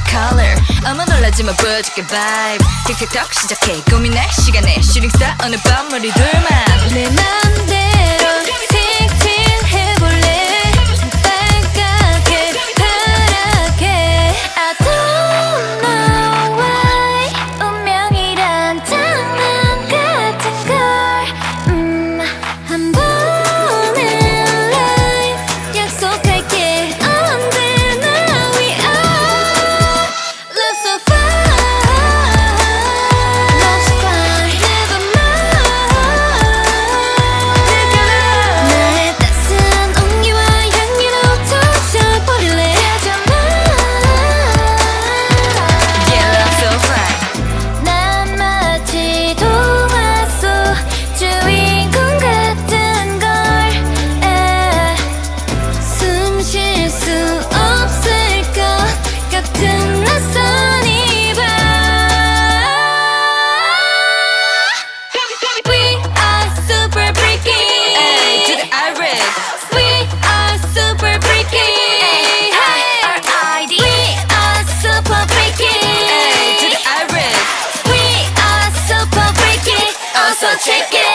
color. 어머 놀라지마 보여줄게 vibe. 틱틱톡 시작해 고민할 시간에 슈팅스타 어느 밤 우리 둘만 내 맘대로 틱틱 해볼래. 빨갛게 파랗게 I don't know why 운명이란 장난 같은 걸 한 번의 life 약속할게 언제나 we are love so fine love so fine never mind 나의 따스한 온기와 향기로 터져버릴래 Yeah, love so fine. 난 마치 동화 속 주인공 같은 걸 숨 쉴 수 없을 것 같은 낯선 이 밤 We are super freaky A to the I.iRiD. We are super freaky A.iRiD. We are super freaky A to the I.iRiD. We are super freaky. Also check it.